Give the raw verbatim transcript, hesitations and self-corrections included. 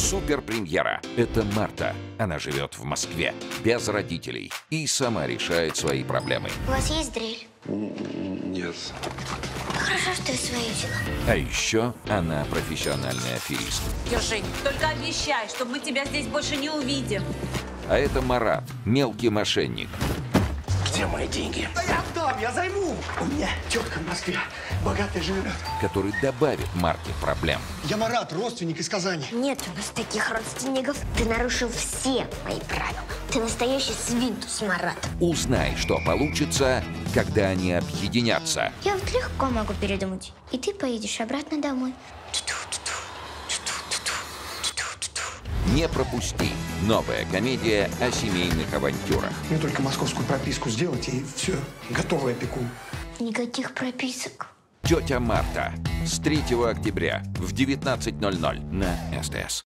Суперпремьера. Это Марта. Она живет в Москве, без родителей, и сама решает свои проблемы. У вас есть дрель? Нет. Хорошо, что я свою взяла. А еще она профессиональный аферист. Держи. Только обещай, что мы тебя здесь больше не увидим. А это Марат, мелкий мошенник, Где мои деньги? Да я отдам, я займу. У меня тетка в Москве, богатая живет. который добавит Марте проблем. Я Марат, родственник из Казани. Нет у нас таких родственников. Ты нарушил все мои правила. Ты настоящий свинтус, Марат. Узнай, что получится, когда они объединятся. Я вот легко могу передумать. И ты поедешь обратно домой. Не пропусти. Новая комедия о семейных авантюрах. Мне только московскую прописку сделать, и все, готовый опекун. Никаких прописок. Тетя Марта. С третьего октября в девятнадцать ноль ноль на СТС.